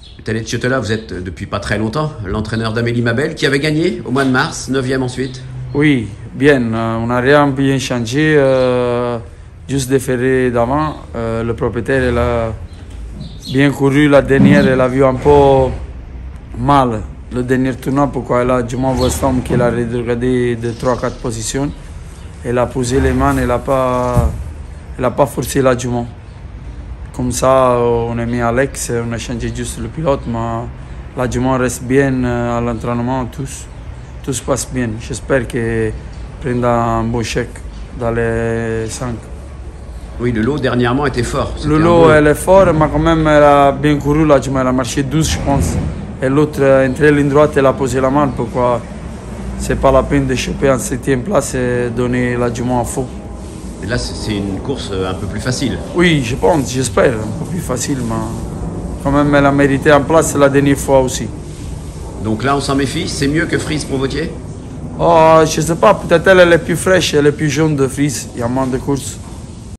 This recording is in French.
Tallet Chiotola, vous êtes depuis pas très longtemps l'entraîneur d'Amélie Mabel qui avait gagné au mois de mars, 9e ensuite. Oui, bien. On n'a rien bien changé. Juste des ferrés d'avant. Le propriétaire il a bien couru la dernière. Elle a vu un peu mal le dernier tournoi. Pourquoi elle a du moins West Ham qu'il a regardé de 3-4 positions. Elle a posé les mains. Elle n'a pas forcé la jument. Comme ça, on a mis Alex, on a changé juste le pilote, mais la jument reste bien à l'entraînement, tout se passe bien. J'espère qu'elle prendra un bon chèque dans les 5. Oui, le lot dernièrement était fort. Le lot, elle est fort, mais quand même, elle a bien couru la jument, elle a marché 12, je pense. Et l'autre, entre la ligne droite, elle a posé la main, pourquoi c'est pas la peine de choper en 7e place et donner la jument à faux. Et là, c'est une course un peu plus facile. Oui, je pense, j'espère, un peu plus facile, mais quand même, elle a mérité en place la dernière fois aussi. Donc là, on s'en méfie. C'est mieux que Frise pour Vautier? Oh, je ne sais pas, peut-être elle est plus fraîche, elle est plus jaune de Frise, il y a moins de courses.